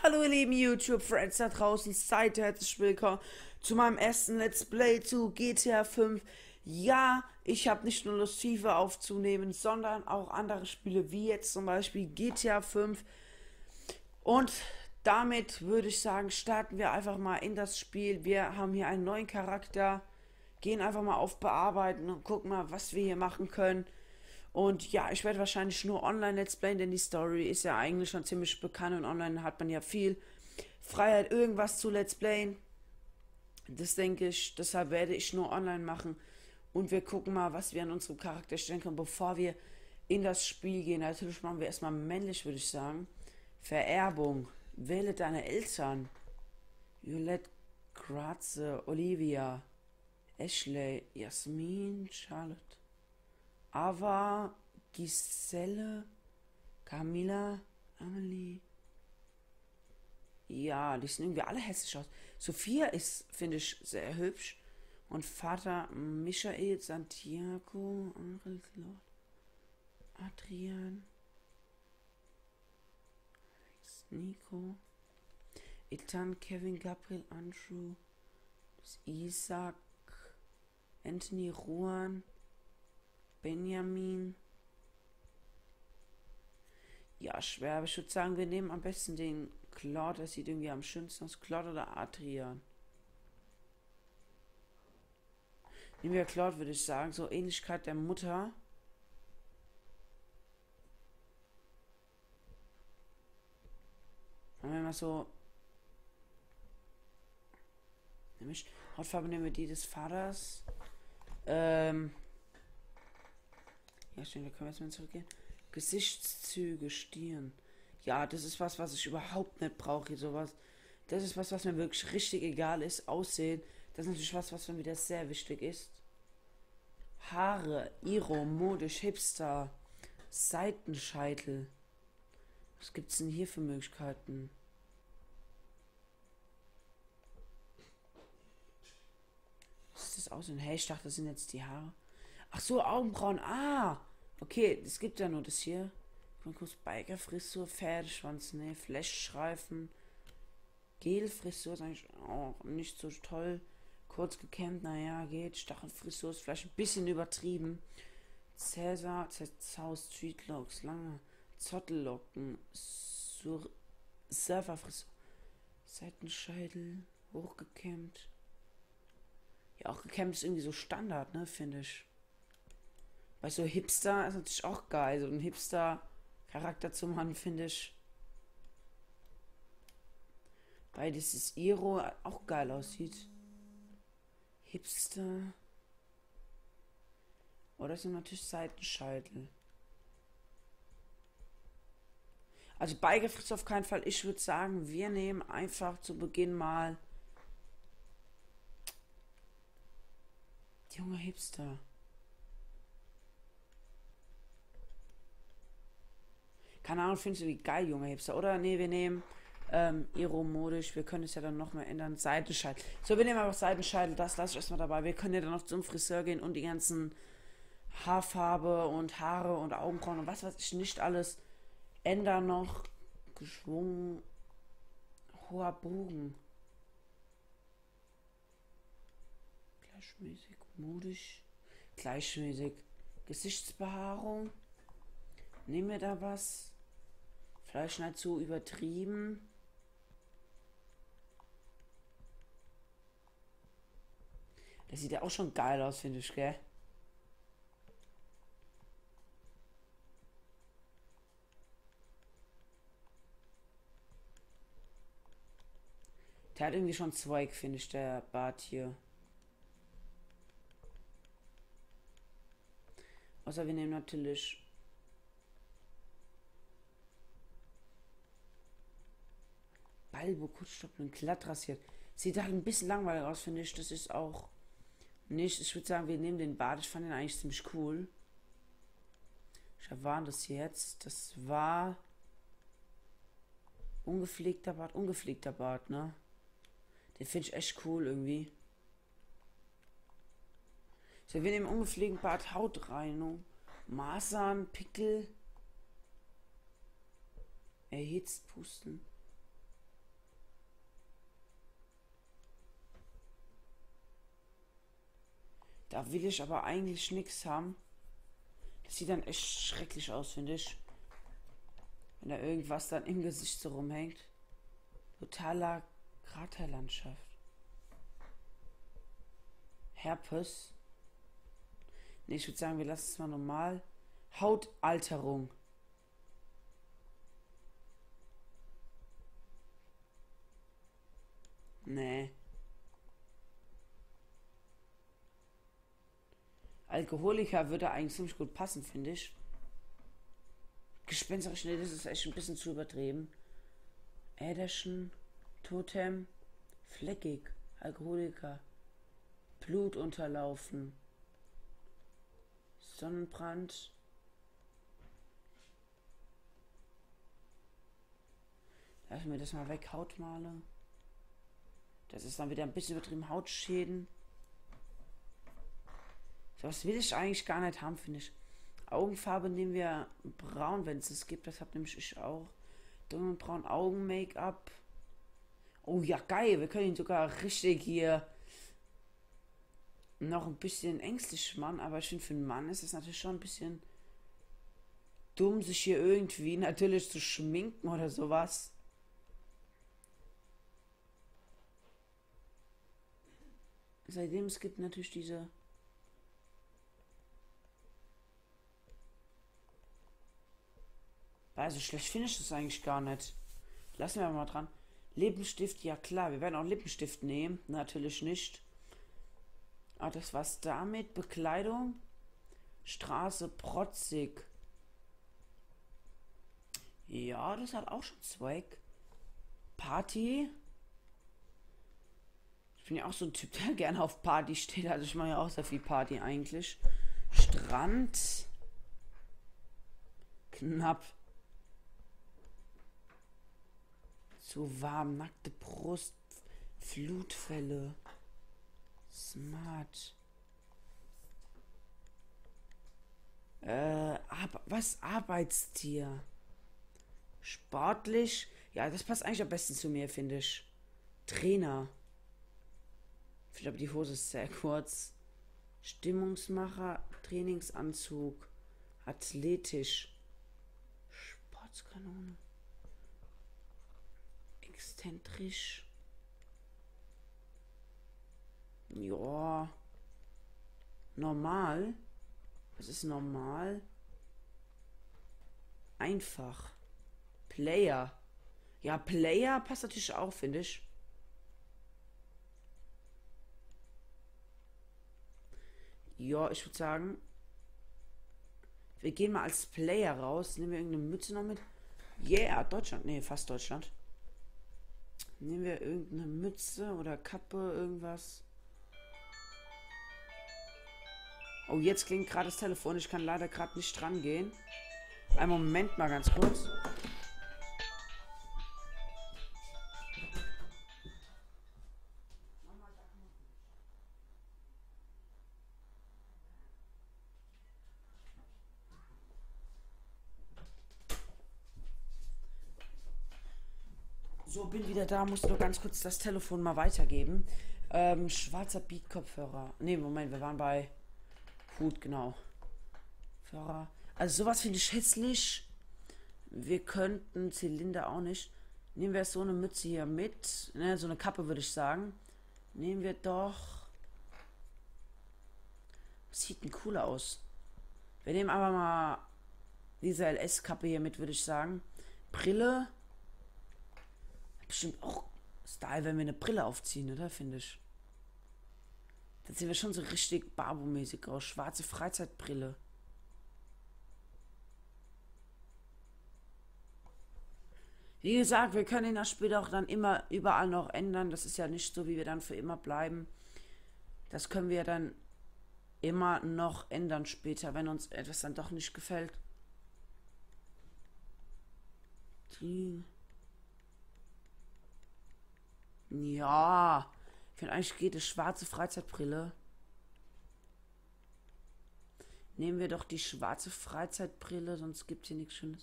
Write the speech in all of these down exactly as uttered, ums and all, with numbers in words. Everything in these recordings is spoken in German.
Hallo ihr lieben YouTube-Friends da draußen, seid herzlich willkommen zu meinem ersten Let's Play zu G T A fünf. Ja, ich habe nicht nur Lust, FIFA aufzunehmen, sondern auch andere Spiele, wie jetzt zum Beispiel G T A fünf. Und damit würde ich sagen, starten wir einfach mal in das Spiel. Wir haben hier einen neuen Charakter, gehen einfach mal auf Bearbeiten und gucken mal, was wir hier machen können. Und ja, ich werde wahrscheinlich nur online Let's Playen, denn die Story ist ja eigentlich schon ziemlich bekannt und online hat man ja viel Freiheit, irgendwas zu Let's Playen. Das denke ich, deshalb werde ich nur online machen. Und wir gucken mal, was wir an unserem Charakter stellen können, bevor wir in das Spiel gehen. Natürlich machen wir erstmal männlich, würde ich sagen. Vererbung. Wähle deine Eltern. Violette, Graze, Olivia, Ashley, Jasmin, Charlotte. Ava, Giselle, Camilla, Amelie. Ja, die sehen irgendwie alle hässlich aus. Sophia ist, finde ich, sehr hübsch. Und Vater Michael, Santiago, Henri Claude, Adrian, Alex, Nico, Ethan, Kevin, Gabriel, Andrew, Isaac, Anthony, Juan, Benjamin. Ja, schwer, aber ich würde sagen, wir nehmen am besten den Claude. Das sieht irgendwie am schönsten aus. Claude oder Adrian? Nehmen wir Claude, würde ich sagen. So Ähnlichkeit der Mutter. Haben wir mal so. Nämlich Hautfarbe nehmen wir die des Vaters. Ähm. Ja, stimmt, da können wir jetzt mal zurückgehen. Gesichtszüge, Stirn. Ja, das ist was, was ich überhaupt nicht brauche, sowas. Das ist was, was mir wirklich richtig egal ist. Aussehen, das ist natürlich was, was mir wieder sehr wichtig ist. Haare, Iro, modisch, Hipster, Seitenscheitel. Was gibt's denn hier für Möglichkeiten? Was ist das Aussehen? Hey, ich dachte, das sind jetzt die Haare. Ach so, Augenbrauen. Ah! Okay, es gibt ja nur das hier. Kurz Biker-Frisur, Pferdeschwanz, ne, Flashstreifen. Gel-Frisur ist eigentlich auch nicht so toll. Kurz gekämmt, naja, geht. Stachelfrisur ist vielleicht ein bisschen übertrieben. Cäsar, zerzaust, Streetlocks, lange Zottellocken, Sur Surferfrisur. Seitenscheitel, hochgekämmt. Ja, auch gekämmt ist irgendwie so Standard, ne, finde ich. Bei so Hipster ist natürlich auch geil. So ein Hipster-Charakter zu machen, finde ich. Weil dieses Iro auch geil aussieht. Hipster. Oder sind natürlich Seitenscheitel. Also beigefritzt auf keinen Fall. Ich würde sagen, wir nehmen einfach zu Beginn mal die junge Hipster. Keine Ahnung, findest du die geil, junge Hipster? Oder nee, wir nehmen ähm, Iro-modisch. Wir können es ja dann nochmal ändern. Seitenscheitel. So, wir nehmen einfach Seitenscheitel. Das lasse ich erstmal dabei. Wir können ja dann noch zum Friseur gehen und die ganzen Haarfarbe und Haare und Augenbrauen und was weiß ich nicht alles ändern noch. Geschwungen. Hoher Bogen. Gleichmäßig. Modisch. Gleichmäßig. Gesichtsbehaarung. Nehmen wir da was? Vielleicht nicht so übertrieben. Das sieht ja auch schon geil aus, finde ich, gell? Der hat irgendwie schon Zweig, finde ich, der Bart hier. Außer wir nehmen natürlich Balbo, Kurzstoppeln, glatt rasiert. Sieht halt ein bisschen langweilig aus, finde ich. Das ist auch nicht. Ich würde sagen, wir nehmen den Bart. Ich fand den eigentlich ziemlich cool. Ich war das jetzt. Das war ungepflegter Bart. Ungepflegter Bart, ne? Den finde ich echt cool irgendwie. So, wir nehmen ungepflegten Bart, Hautreinigung, Masern, Pickel, erhitzt, pusten. Da will ich aber eigentlich nichts haben. Das sieht dann echt schrecklich aus, finde ich. Wenn da irgendwas dann im Gesicht so rumhängt. Totaler Kraterlandschaft. Herpes. Ne, ich würde sagen, wir lassen es mal normal. Hautalterung. Nee. Alkoholiker würde eigentlich ziemlich gut passen, finde ich. Gespensterisch, nee, das ist echt ein bisschen zu übertrieben. Äderschen, Totem, fleckig, Alkoholiker, Blut unterlaufen, Sonnenbrand. Lassen wir das mal weg, Hautmale. Das ist dann wieder ein bisschen übertrieben, Hautschäden. So was will ich eigentlich gar nicht haben, finde ich. Augenfarbe nehmen wir braun, wenn es es gibt. Das habe nämlich ich auch. Dunkelbraun Augen-Make-up. Oh ja, geil. Wir können ihn sogar richtig hier noch ein bisschen ängstlich machen. Aber ich finde, für einen Mann ist es natürlich schon ein bisschen dumm, sich hier irgendwie natürlich zu schminken oder sowas. Seitdem es gibt natürlich diese... Also schlecht finde ich das eigentlich gar nicht. Lassen wir mal dran. Lippenstift, ja klar, wir werden auch Lippenstift nehmen. Natürlich nicht. Aber das war's damit. Bekleidung. Straße, protzig. Ja, das hat auch schon Zweck. Party. Ich bin ja auch so ein Typ, der gerne auf Party steht. Also ich mache ja auch sehr viel Party eigentlich. Strand. Knapp. Zu warm, nackte Brust, Flutfälle, smart. Äh, Ar was? Arbeitstier. Sportlich? Ja, das passt eigentlich am besten zu mir, finde ich. Trainer. Ich glaube, die Hose ist sehr kurz. Stimmungsmacher, Trainingsanzug, athletisch. Sportskanone. Exzentrisch. Ja. Normal. Was ist normal? Einfach. Player. Ja, Player passt natürlich auch, finde ich. Ja, ich würde sagen, wir gehen mal als Player raus. Nehmen wir irgendeine Mütze noch mit. Yeah, Deutschland. Nee, fast Deutschland. Nehmen wir irgendeine Mütze oder Kappe, irgendwas. Oh, jetzt klingt gerade das Telefon. Ich kann leider gerade nicht dran gehen. Einen Moment mal ganz kurz. So, bin wieder da, muss nur ganz kurz das Telefon mal weitergeben. Ähm, schwarzer Beat-Kopfhörer. Ne, Moment, wir waren bei Hut, genau. Kopfhörer. Also sowas finde ich hässlich. Wir könnten Zylinder auch nicht. Nehmen wir so eine Mütze hier mit. Ne, so eine Kappe würde ich sagen. Nehmen wir doch... Das sieht denn cooler aus. Wir nehmen aber mal diese L S-Kappe hier mit, würde ich sagen. Brille. Bestimmt auch Style, wenn wir eine Brille aufziehen, oder? Finde ich. Dann sehen wir schon so richtig Barbo-mäßig aus. Schwarze Freizeitbrille. Wie gesagt, wir können das später auch dann immer überall noch ändern. Das ist ja nicht so, wie wir dann für immer bleiben. Das können wir dann immer noch ändern später, wenn uns etwas dann doch nicht gefällt. Die... Ja, ich finde eigentlich geht es schwarze Freizeitbrille. Nehmen wir doch die schwarze Freizeitbrille, sonst gibt es hier nichts Schönes.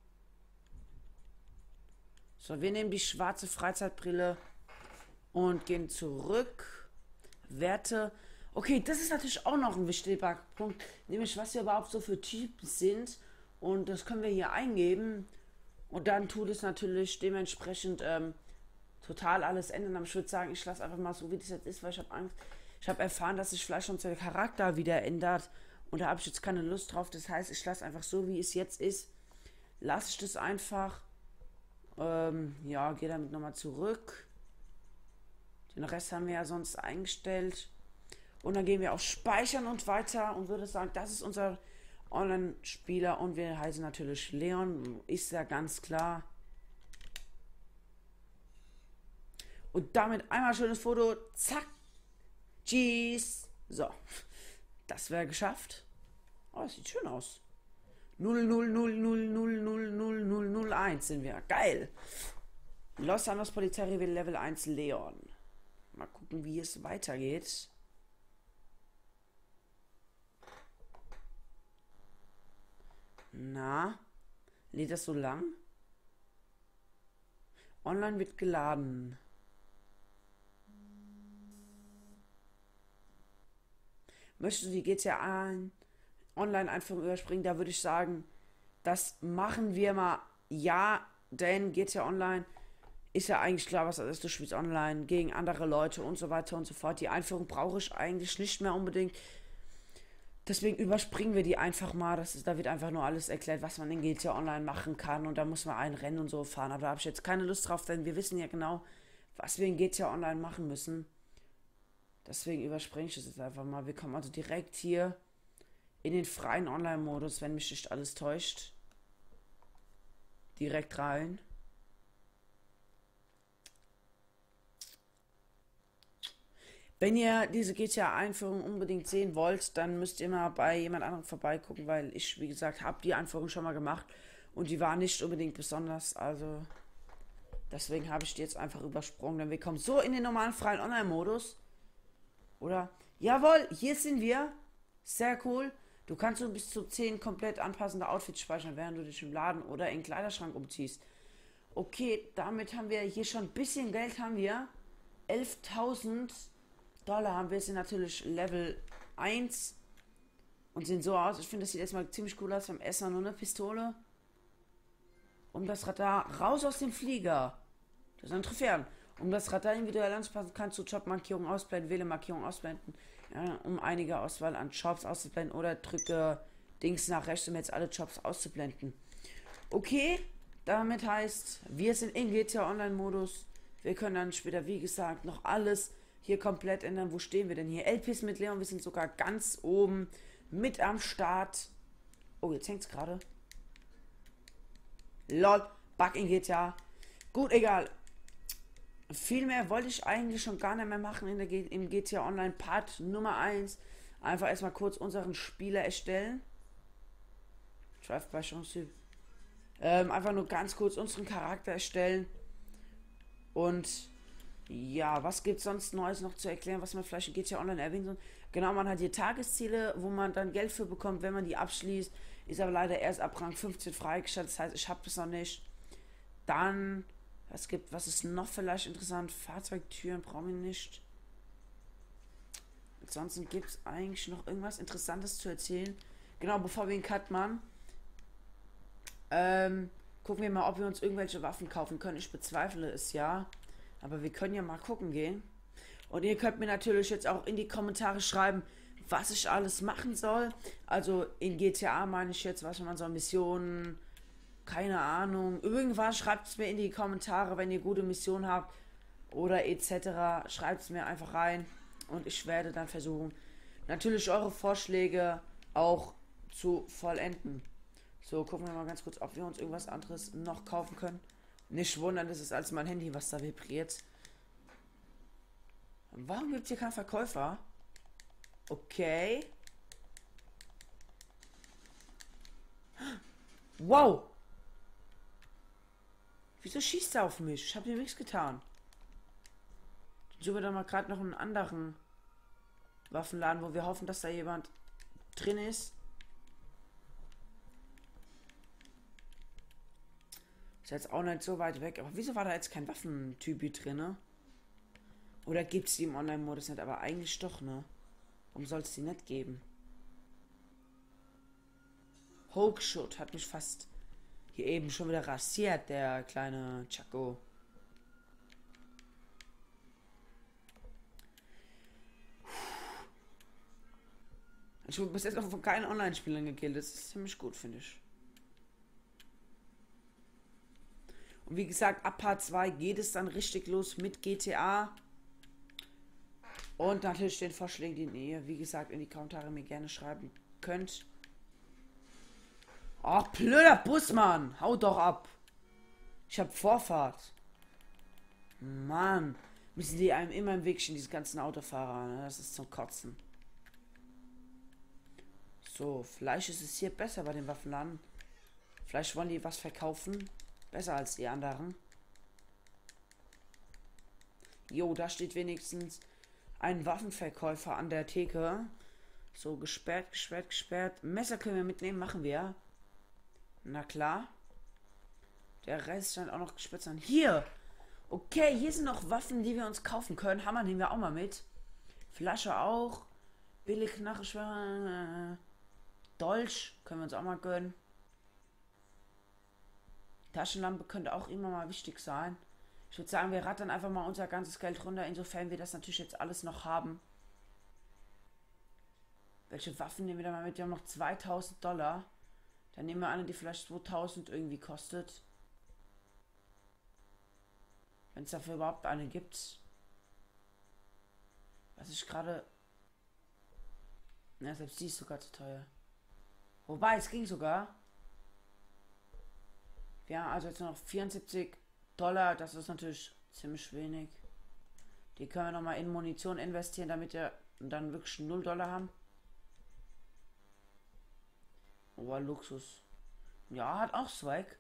So, wir nehmen die schwarze Freizeitbrille und gehen zurück. Werte. Okay, das ist natürlich auch noch ein wichtiger Punkt, nämlich was wir überhaupt so für Typen sind. Und das können wir hier eingeben. Und dann tut es natürlich dementsprechend ähm, total alles ändern. Aber ich würde sagen, ich lasse einfach mal so, wie das jetzt ist, weil ich habe Angst. Ich habe erfahren, dass sich vielleicht unser Charakter wieder ändert. Und da habe ich jetzt keine Lust drauf. Das heißt, ich lasse einfach so, wie es jetzt ist. Lasse ich das einfach. Ähm, ja, gehe damit nochmal zurück. Den Rest haben wir ja sonst eingestellt. Und dann gehen wir auf Speichern und weiter und würde sagen, das ist unser Online-Spieler und wir heißen natürlich Leon, ist ja ganz klar. Und damit einmal schönes Foto, zack, tschüss. So, das wäre geschafft. Oh, das sieht schön aus. null null null null null null null null null eins sind wir, geil. Los Santos Polizei Level eins Leon. Mal gucken, wie es weitergeht. Na, lädt das so lang? Online wird geladen. Möchtest du die G T A Online-Einführung überspringen? Da würde ich sagen, das machen wir mal. Ja, denn G T A Online ist ja eigentlich klar, was das ist. Du spielst online gegen andere Leute und so weiter und so fort. Die Einführung brauche ich eigentlich nicht mehr unbedingt. Deswegen überspringen wir die einfach mal. Das ist, da wird einfach nur alles erklärt, was man in G T A Online machen kann. Und da muss man ein Rennen und so fahren. Aber da habe ich jetzt keine Lust drauf, denn wir wissen ja genau, was wir in G T A Online machen müssen. Deswegen überspringe ich das jetzt einfach mal. Wir kommen also direkt hier in den freien Online-Modus, wenn mich nicht alles täuscht. Direkt rein. Wenn ihr diese G T A-Einführung unbedingt sehen wollt, dann müsst ihr mal bei jemand anderem vorbeigucken, weil ich, wie gesagt, habe die Einführung schon mal gemacht und die war nicht unbedingt besonders, also deswegen habe ich die jetzt einfach übersprungen, denn wir kommen so in den normalen freien Online-Modus. Oder? Jawohl, hier sind wir. Sehr cool. Du kannst so bis zu zehn komplett anpassende Outfits speichern, während du dich im Laden oder in den Kleiderschrank umziehst. Okay, damit haben wir hier schon ein bisschen Geld, haben wir. elftausend Dollar haben wir, sind natürlich Level eins und sehen so aus. Ich finde, das sieht erstmal ziemlich cool aus. Wir haben erstmal nur eine Pistole. Um das Radar raus aus dem Flieger. Das sind Trophäen. Um das Radar individuell anzupassen, kannst du Jobmarkierungen ausblenden, wähle Markierungen ausblenden, ja, um einige Auswahl an Jobs auszublenden oder drücke Dings nach rechts, um jetzt alle Jobs auszublenden. Okay, damit heißt, wir sind in G T A Online-Modus. Wir können dann später, wie gesagt, noch alles hier komplett ändern. Wo stehen wir denn hier? L Ps mit Leon, wir sind sogar ganz oben mit am Start. Oh, jetzt hängt es gerade. Lol, Bug in G T A. Gut, egal. Viel mehr wollte ich eigentlich schon gar nicht mehr machen in der G im G T A Online Part Nummer eins. Einfach erstmal kurz unseren Spieler erstellen. Drive by Chance. Ähm, einfach nur ganz kurz unseren Charakter erstellen. Und ja, was gibt es sonst Neues noch zu erklären, was man vielleicht in G T A Online erwähnen soll? Genau, man hat hier Tagesziele, wo man dann Geld für bekommt, wenn man die abschließt. Ist aber leider erst ab Rang fünfzehn freigestellt, das heißt, ich habe das noch nicht. Dann, was gibt, was ist noch vielleicht interessant? Fahrzeugtüren brauchen wir nicht. Ansonsten gibt es eigentlich noch irgendwas Interessantes zu erzählen. Genau, bevor wir den Cut machen, ähm, gucken wir mal, ob wir uns irgendwelche Waffen kaufen können. Ich bezweifle es ja. Aber wir können ja mal gucken gehen. Und ihr könnt mir natürlich jetzt auch in die Kommentare schreiben, was ich alles machen soll. Also in G T A meine ich jetzt, was man so Missionen, keine Ahnung. Irgendwas schreibt es mir in die Kommentare, wenn ihr gute Missionen habt oder et cetera. Schreibt es mir einfach rein und ich werde dann versuchen, natürlich eure Vorschläge auch zu vollenden. So, gucken wir mal ganz kurz, ob wir uns irgendwas anderes noch kaufen können. Nicht wundern, das ist als mein Handy, was da vibriert. Warum gibt es hier keinen Verkäufer? Okay. Wow. Wieso schießt er auf mich? Ich habe hier nichts getan. Dann suchen wir doch mal gerade noch einen anderen Waffenladen, wo wir hoffen, dass da jemand drin ist. Ist jetzt auch nicht so weit weg. Aber wieso war da jetzt kein Waffentypi drin, ne? Oder gibt es die im Online-Modus nicht? Aber eigentlich doch, ne? Warum soll es die nicht geben? Hochshot hat mich fast hier eben schon wieder rasiert, der kleine Chaco. Ich wurde bis jetzt noch von keinen Online-Spielern gekillt. Das ist ziemlich gut, finde ich. Und wie gesagt, ab Part zwei geht es dann richtig los mit G T A. Und natürlich den Vorschlägen, die ihr, wie gesagt, in die Kommentare mir gerne schreiben könnt. Oh, blöder Busmann! Hau doch ab! Ich hab Vorfahrt. Mann. Müssen die einem immer im Weg stehen, diese ganzen Autofahrer. Ne? Das ist zum Kotzen. So, vielleicht ist es hier besser bei den Waffenladen. Vielleicht wollen die was verkaufen. Besser als die anderen. Jo, da steht wenigstens ein Waffenverkäufer an der Theke. So, gesperrt, gesperrt, gesperrt. Messer können wir mitnehmen, machen wir. Na klar. Der Rest scheint auch noch gesperrt sein. Hier! Okay, hier sind noch Waffen, die wir uns kaufen können. Hammer nehmen wir auch mal mit. Flasche auch. Billig Knarre, schwer. Dolch können wir uns auch mal gönnen. Taschenlampe könnte auch immer mal wichtig sein. Ich würde sagen, wir rattern einfach mal unser ganzes Geld runter, insofern wir das natürlich jetzt alles noch haben. Welche Waffen nehmen wir da mal mit? Wir haben noch zweitausend Dollar. Dann nehmen wir eine, die vielleicht zweitausend irgendwie kostet. Wenn es dafür überhaupt eine gibt. Was ich gerade... Na, selbst die ist sogar zu teuer. Wobei, es ging sogar. Ja, also jetzt noch vierundsiebzig Dollar. Das ist natürlich ziemlich wenig. Die können wir nochmal in Munition investieren, damit wir dann wirklich null Dollar haben. Oh, Luxus. Ja, hat auch Swag.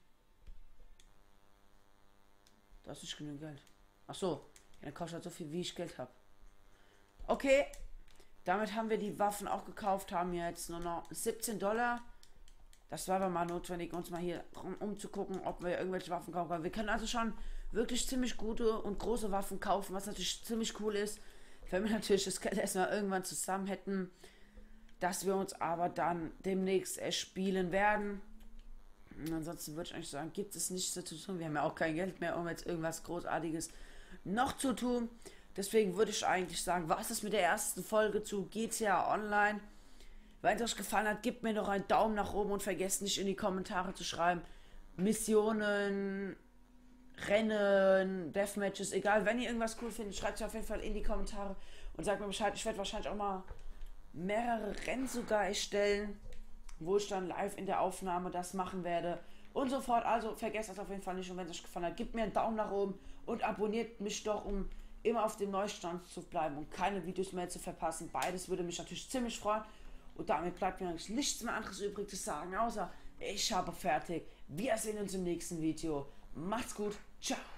Das ist genug Geld. Ach so, ja, kostet halt so viel, wie ich Geld habe. Okay, damit haben wir die Waffen auch gekauft, haben jetzt nur noch siebzehn Dollar. Das war aber mal notwendig, uns mal hier umzugucken, ob wir irgendwelche Waffen kaufen können. Wir können also schon wirklich ziemlich gute und große Waffen kaufen, was natürlich ziemlich cool ist, wenn wir natürlich das Geld erstmal irgendwann zusammen hätten, dass wir uns aber dann demnächst erspielen werden. Und ansonsten würde ich eigentlich sagen, gibt es nichts zu tun. Wir haben ja auch kein Geld mehr, um jetzt irgendwas Großartiges noch zu tun. Deswegen würde ich eigentlich sagen, was ist mit der ersten Folge zu G T A Online? Wenn es euch gefallen hat, gebt mir doch einen Daumen nach oben und vergesst nicht in die Kommentare zu schreiben. Missionen, Rennen, Deathmatches, egal. Wenn ihr irgendwas cool findet, schreibt es auf jeden Fall in die Kommentare und sagt mir Bescheid. Ich werde wahrscheinlich auch mal mehrere Rennen sogar erstellen, wo ich dann live in der Aufnahme das machen werde und so fort. Also vergesst das auf jeden Fall nicht und wenn es euch gefallen hat, gebt mir einen Daumen nach oben und abonniert mich doch, um immer auf dem Neustand zu bleiben und keine Videos mehr zu verpassen. Beides würde mich natürlich ziemlich freuen und damit bleibt mir eigentlich nichts mehr anderes übrig zu sagen, außer ich habe fertig. Wir sehen uns im nächsten Video. Macht's gut. Ciao.